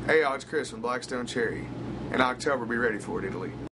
Hey, y'all, it's Chris from Blackstone Cherry. In October, be ready for it, Italy.